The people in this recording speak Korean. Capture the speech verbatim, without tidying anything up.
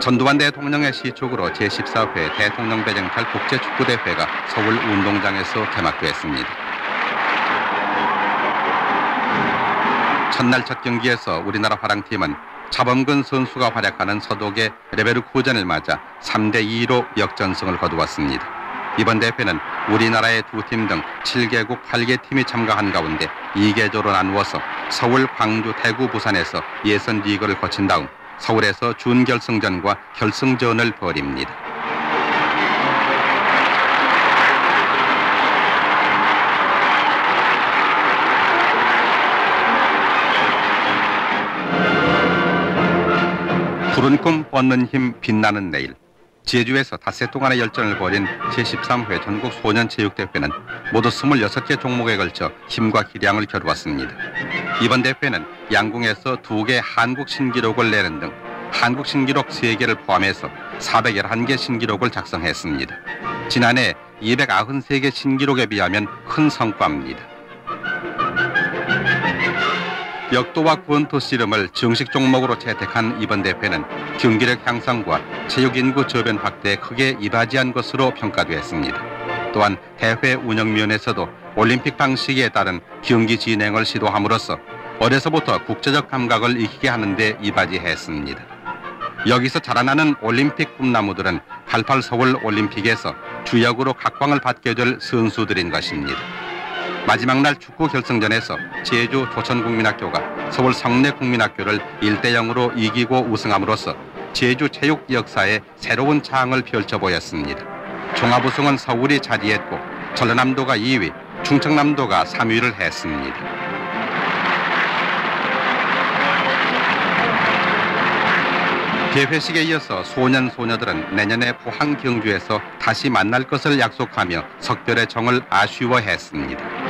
전두환 대통령의 시축으로 제십사 회 대통령 배정탈 국제축구대회가 서울 운동장에서 개막됐습니다. 첫날 첫 경기에서 우리나라 화랑팀은 차범근 선수가 활약하는 서독의 레베르쿠젠을 맞아 삼 대 이로 역전승을 거두었습니다. 이번 대회는 우리나라의 두 팀 등 칠 개국 팔 개 팀이 참가한 가운데 이 개조로 나누어서 서울, 광주, 대구, 부산에서 예선 리그를 거친 다음 서울에서 준결승전과 결승전을 벌입니다. 푸른 꿈 뻗는 힘 빛나는 내일. 제주에서 닷새 동안의 열전을 벌인 제십삼 회 전국 소년체육대회는 모두 스물여섯 개 종목에 걸쳐 힘과 기량을 겨루었습니다. 이번 대회는 양궁에서 두 개 한국 신기록을 내는 등 한국 신기록 세 개를 포함해서 사백십일 개 신기록을 작성했습니다. 지난해 이백구십삼 개 신기록에 비하면 큰 성과입니다. 역도와 권투 씨름을 정식 종목으로 채택한 이번 대회는 경기력 향상과 체육인구 저변 확대에 크게 이바지한 것으로 평가되었습니다. 또한 대회 운영면에서도 올림픽 방식에 따른 경기 진행을 시도함으로써 어려서부터 국제적 감각을 익히게 하는 데 이바지했습니다. 여기서 자라나는 올림픽 꿈나무들은 팔십팔 서울 올림픽에서 주역으로 각광을 받게 될 선수들인 것입니다. 마지막 날 축구 결승전에서 제주 조천국민학교가 서울 성내국민학교를 일 대 영으로 이기고 우승함으로써 제주 체육 역사에 새로운 창을 펼쳐 보였습니다. 종합우승은 서울이 차지했고 전라남도가 이 위, 충청남도가 삼 위를 했습니다. 개회식에 이어서 소년 소녀들은 내년에 포항 경주에서 다시 만날 것을 약속하며 석별의 정을 아쉬워했습니다.